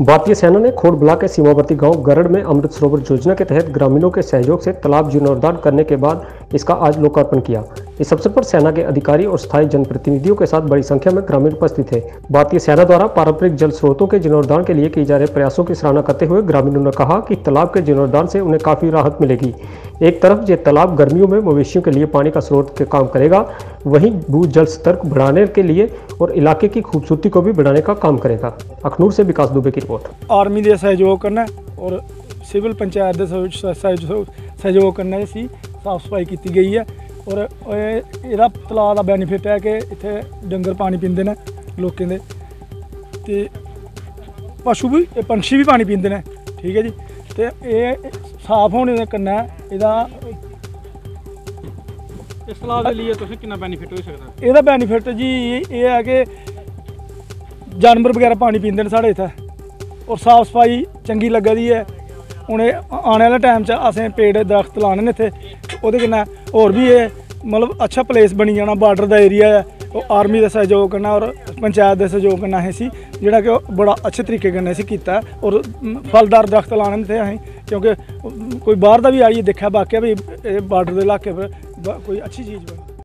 भारतीय सेना ने खोड़ ब्लॉक के सीमावर्ती गांव गरड़ में अमृत सरोवर योजना के तहत ग्रामीणों के सहयोग से तालाब जीर्णोद्धार करने के बाद इसका आज लोकार्पण किया। इस अवसर पर सेना के अधिकारी और स्थायी जनप्रतिनिधियों के साथ बड़ी संख्या में ग्रामीण उपस्थित थे। भारतीय सेना द्वारा पारंपरिक जल स्रोतों के जीर्णोद्धार के लिए किए जा रहे प्रयासों की सराहना करते हुए ग्रामीणों ने कहा कि तालाब के जीर्णोद्धार से उन्हें काफी राहत मिलेगी। एक तरफ ये तालाब गर्मियों में मवेशियों के लिए पानी का स्रोत के काम करेगा, वहीं भू जल स्तर को बढ़ाने के लिए और इलाके की खूबसूरती को भी बढ़ाने का काम करेगा। अखनूर से विकास दुबे की रिपोर्ट। आर्मी के सहयोग करना और सिविल पंचायत के सहयोग करना इसी साफ सफाई की गई है और यदा तलाब का बैनीफिट है कि इतने डंगर पानी पीते हैं लोगों के ते पशु भी पंछी भी पानी पीते हैं। ठीक है जी, तो ये साफ होने के कन्नै इहदा इस तालाब के लिए तुसें कितना बेनीफिट हो सकता है? ਇਹਦਾ बेनीफिट जी ये है कि जानवर वगैरह पानी पीते हैं साढ़े इत्थै और साफ सफाई चंगी लग्गा दी है। हूँ आने वाले टाइम च असें पेड़ दरख्त लाने ने इत्थै, ओह्दे कन्नै होर भी ये मतलब अच्छा प्लेस बनी जाना। बार्डर का एरिया है, और आर्मी के सहयोग कन्नै और पंचायत के सहयोग कन्नै असें इसी जेह्ड़ा कि बड़ा अच्छे तरीके कन्नै इसी कीता है और फलदार दरख्त लाने ने असें, क्योंकि कोई बाहर दा भी आइए दिक्खा वाकई भी बार्डर के इलाके पर कोई अच्छी चीज़ बनी।